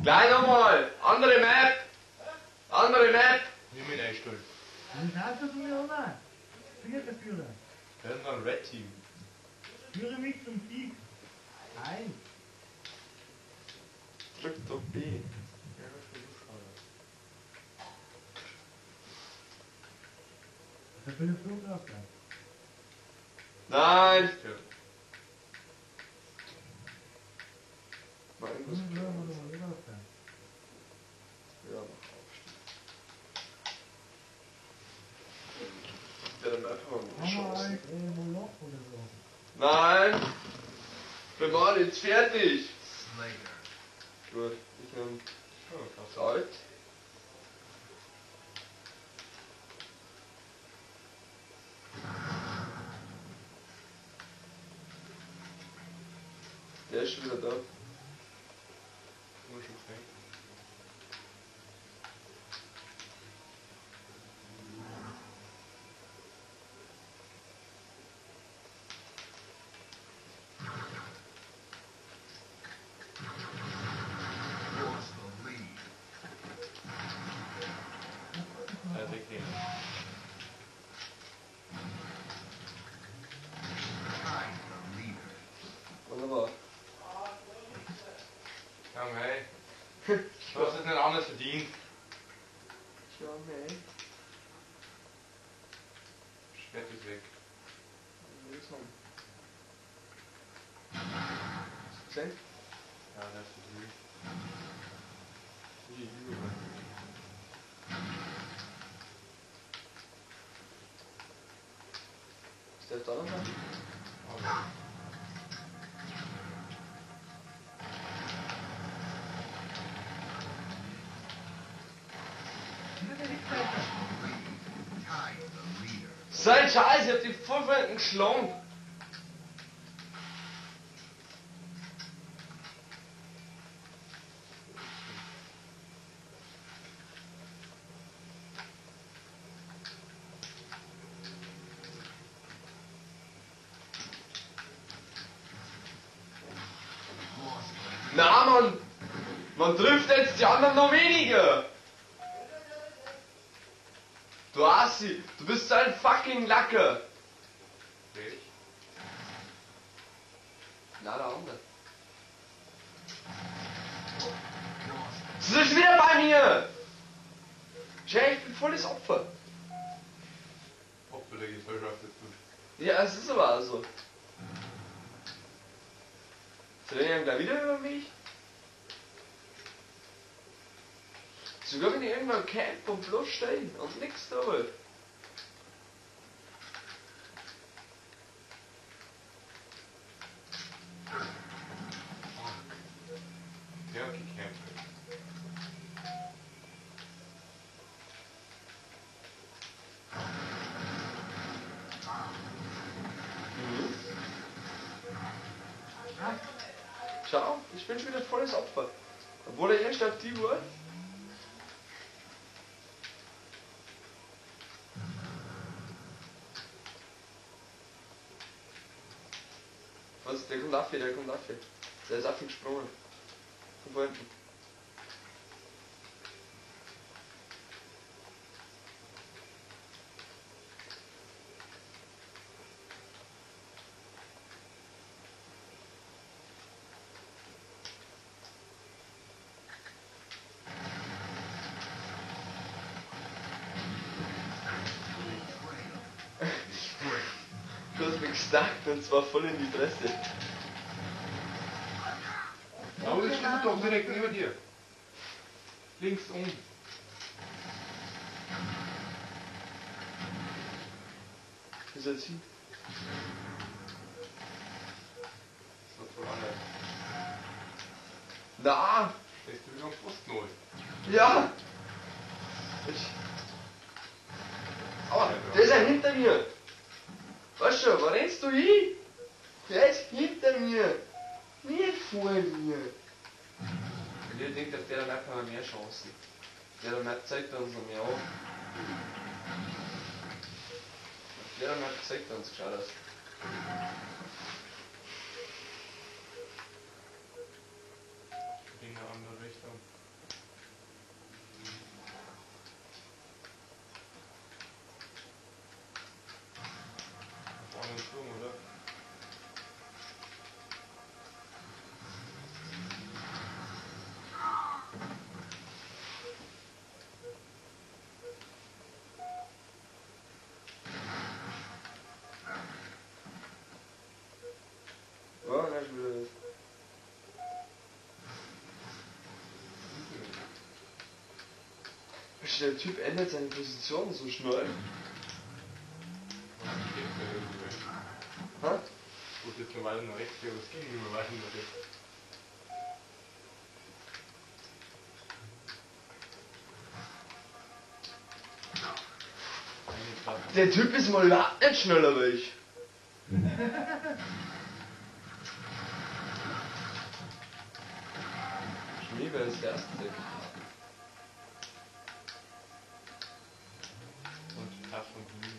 Gleich nochmal! Andere Map! Andere Map! Nimm ihn einstellen. Wie schaust du mir an? Vierter Führer. Wir haben ein Red Team. Führe mich zum Sieg. Nein. Drück doch B. Ja, Da bin ich froh drauf. Nein! ja. Mal irgendwas Ja, mach aufstehen. Der dann einfach mal eine Chance. Moloch oder so. Nein! Wir waren jetzt fertig! Gut, ich nehm Salz. Der ist schon wieder da. Muss schon sein. Wunderbar. Ja, mei. Du hast es nicht anders verdient. Ja, nee. Schwert ist weg. Gesehen? Ja, das ist gut. Die Lüge. Ist der da nochmal? Sein Scheiß, ich hab die voll hinten geschlagen. Na Mann! Man trifft jetzt die anderen noch weniger! Du Assi! Du bist so ein fucking Lacker! Weg. Na, der andere. Sie ist wieder bei mir! Jay, ich bin volles Opfer! Opfer der Gesellschaft ist Ja, es ist aber auch so. Sie reden gleich wieder über mich? Sogar wenn ich irgendwann camp und bloß stehen und nichts tue. Ja, gekämpft. Schau, ich bin schon wieder volles Opfer. Obwohl er erst aktiv war. Was? Der kommt ab hier, der kommt ab hier. Der ist abgesprungen. Von vorhin. Du hast mich gestackt und zwar voll in die Fresse. Aber das steht doch direkt neben dir. Links unten. Wie soll es hin? So voll anders. Na! Da ist du wieder am Pfosten holen. Ja! Aber der ist ja hinter mir! Weißt du, wo rennst du hin? Der ist hinter mir! Nicht vor mir! Und ich denke, auf der Map haben wir mehr Chancen. Der Map zeigt uns noch mehr auf. Auf der Map zeigt uns gescheit aus. In eine andere Richtung. Der Typ ändert seine Position so schnell. Hä? Gut, jetzt eine Weile nach rechts hier, aber es ging nicht mehr weiter nach rechts. Der Typ ist mal überhaupt nicht schneller wie ich. Schnee wäre das erste. Und das von hinten.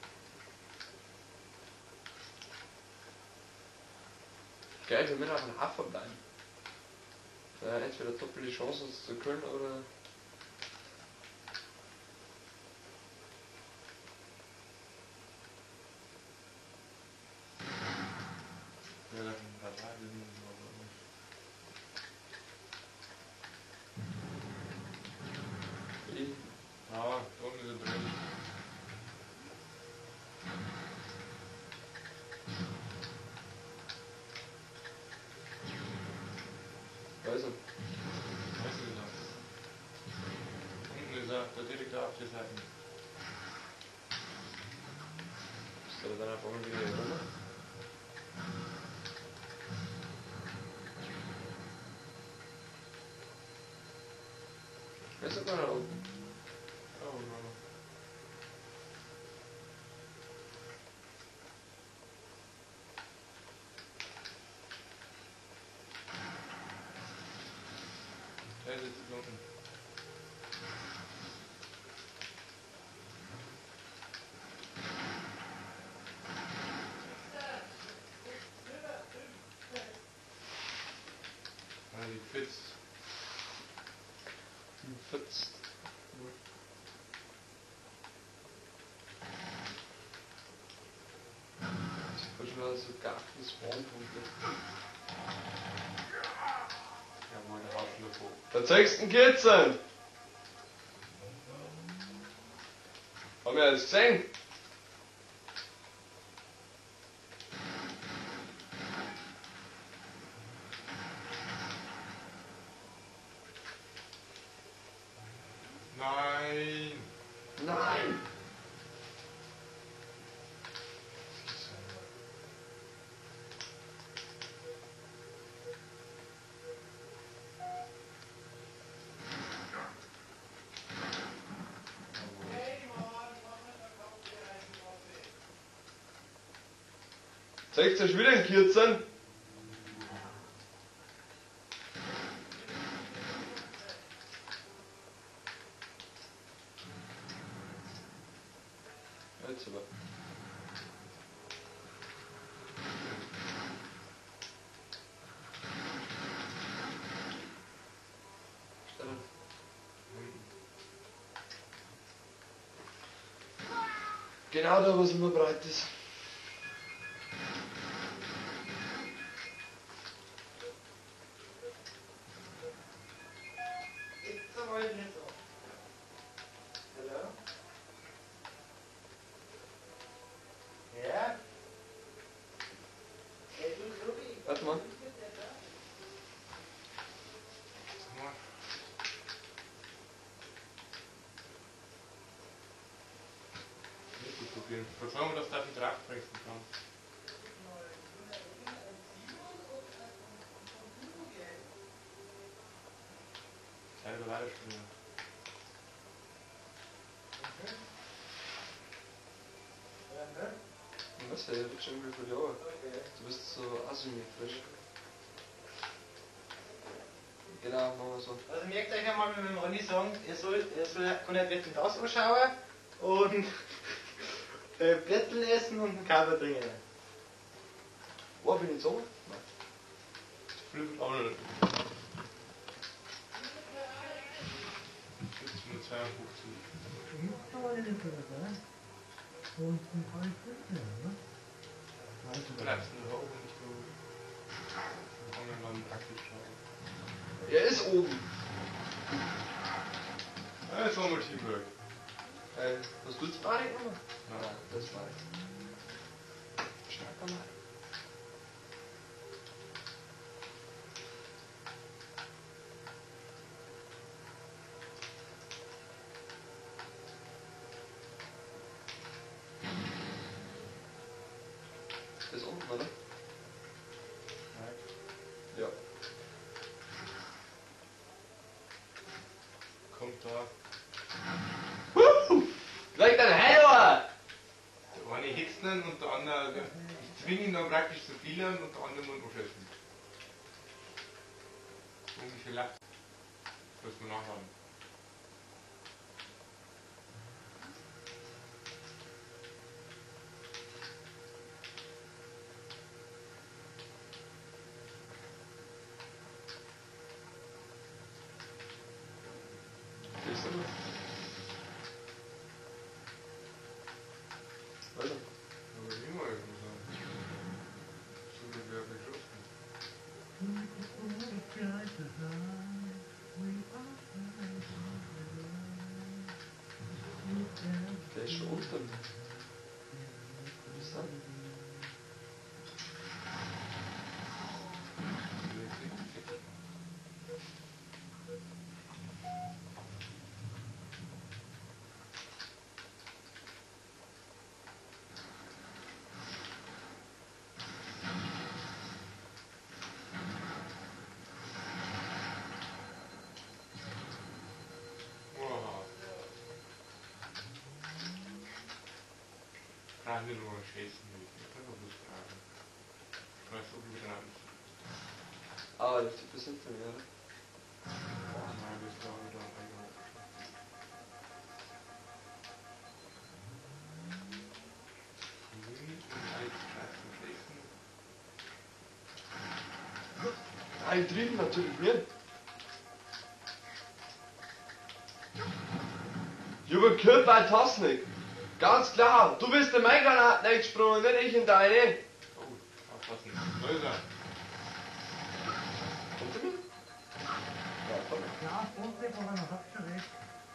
Geil, wir müssen auf den Hafer bleiben. Entweder doppelte Chance, uns zu können, oder. Ja, das sind ein paar Tage, die müssen wir aber nicht. Ja, da unten ist er drin. Da ist er. Weißt du das? Unten ist er, da direkt auf der Seite. Ist er dann einfach mal wieder hier runter? Er ist sogar da unten. Oh, no. Der sitzt unten. Ah, die Fitz. Fitz. Ich habe schon mal so gar keine Spawnpunkte. Ja, meine Haarschlüppo. Da zeigst du den Kitzeln! Haben wir das gesehen? Nein! Nein! Zeigst du schon wieder den Kitzeln? Jetzt aber. Stellen. Genau da, wo es immer breit ist. Hello? Yeah? Hey, du, Ruby. Warte mal. Nicht gut probieren. Vertrauen wir, dass du auf den Dracht bringst kannst. Selber weiterspielen. Was, der wird schon wieder Jahre. Du bist so asymmetrisch. Genau, machen wir so. Also merkt euch einmal mit dem Ronny sagen, kann nicht Wetten das anschauen und Blättel essen und einen Kaffee trinken. Oh, bin ich in Sommer? Nein. Flügel auch nicht. 1752. Du bleibst nur da oben nicht so. Und dann praktisch schauen. Er ist oben. Ja, jetzt haben wir Teamwork. Was willst du Panik nochmal? Ja. Das war jetzt. Starker Mann. kommt da. Leg dein Heller! Der eine hitzt ihn und der andere. Ich zwinge ihn dann praktisch zu vielen und der andere muss anschießen. So ungefähr lacht. Das muss man nachhaben. Weiter. Aber immer irgendwie so. So wird wer geschossen. Der ist schon unter mir. Was ist das? Frage nur schießen will. Ich kann doch bloß fragen. Ich weiß auch wieder nicht. Ah, der Typ ist hinter mir, oder? Nein, das war wieder einmal. Nein, drüben natürlich nicht. Überkörper bei Tasnik. Ganz klar, du bist in meine Granaten eingesprungen, nicht ich in deine. Oh, aufpassen. Häuser. Hinter mir? Ja, komm. Ja, Vorsicht, aber noch habt ihr recht.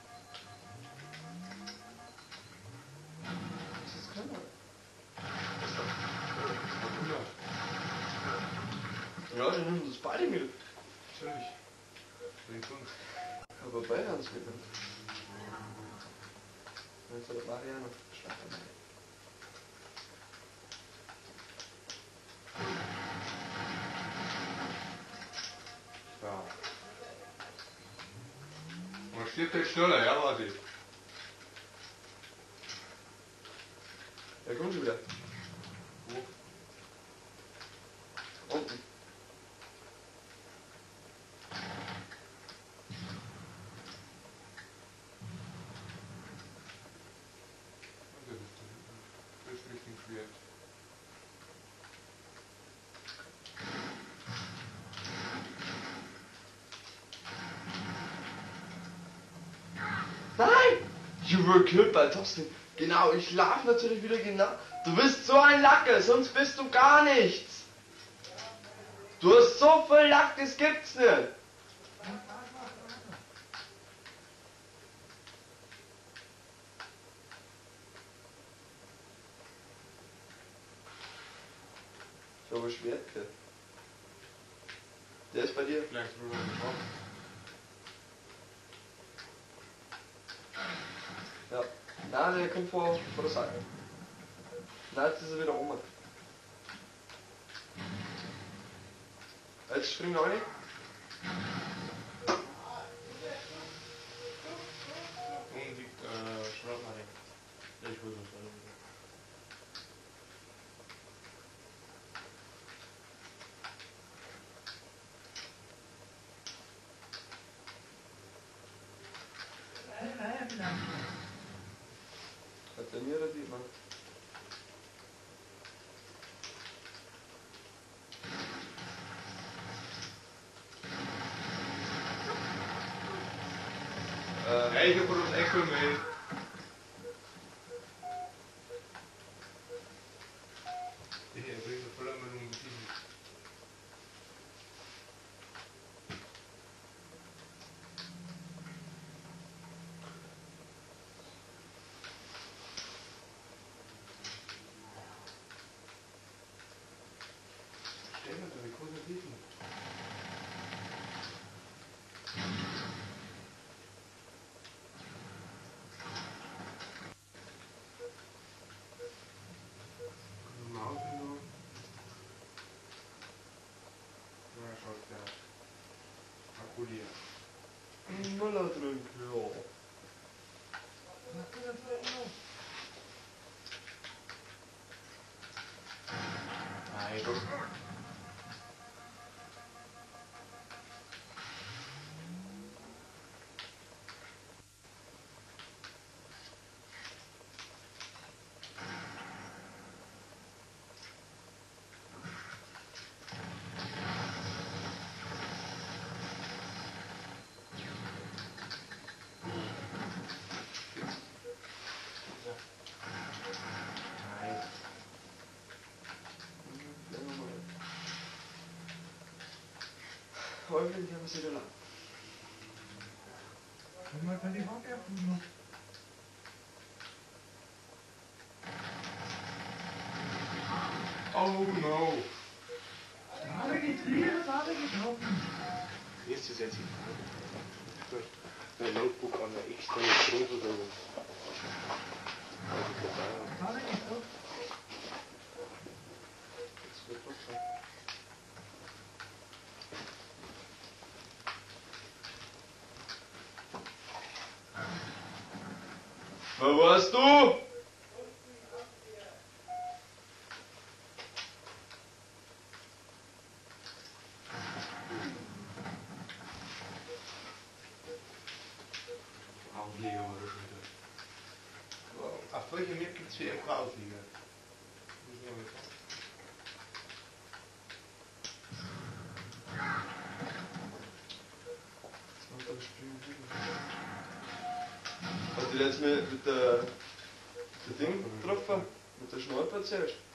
Das ist keiner. Ja, die nehmen das beide mit. Natürlich. Bringt uns. Aber beide haben es mitgenommen. Jetzt hat Mariano schwach dabei. Ja. Man steht jetzt schneller, ja, warte. Ja, kommt schon wieder. Wo? Unten. Das ist Richtung Schwert. Nein! You were killed by Tostin. Genau, ich lauf natürlich wieder genau. Du bist so ein Lacker, sonst bist du gar nichts. Du hast so viel Lack, das gibt's nicht. Ich habe ein Schwert gehört. Der ist bei dir. Vielleicht rüber geschossen. Ja. Nein, der kommt vor der Seite. Nein, jetzt ist er wieder rum. Jetzt springen wir rein. Unten liegt Schraubmarie. Ja, ich würde das sagen. Hat der mir oder die, Mann? Hey, ich hab bloß Echo mit. Ich bringe voll einmal um die Stell mir da, wie groß ist das? Maus nur. Ja, schaut der Akku leer. Müller trinken, ja. Hoffentlich haben wir sie dann. Wenn man dann die Warte abnehmen. Oh no! Schade getrieben, schade getroffen. Jetzt ist jetzt mein Notebook an der externen Stromversorgung. Schade getroffen. Das wird doch sein. Wo warst du? Auflieger war das schon wieder. Wow. Auf welcher Map gibt es für MK Auflieger? Muss ich mal fragen. Hast du jetzt mit der Ding getroffen? Mit der Schnorpe erzählt?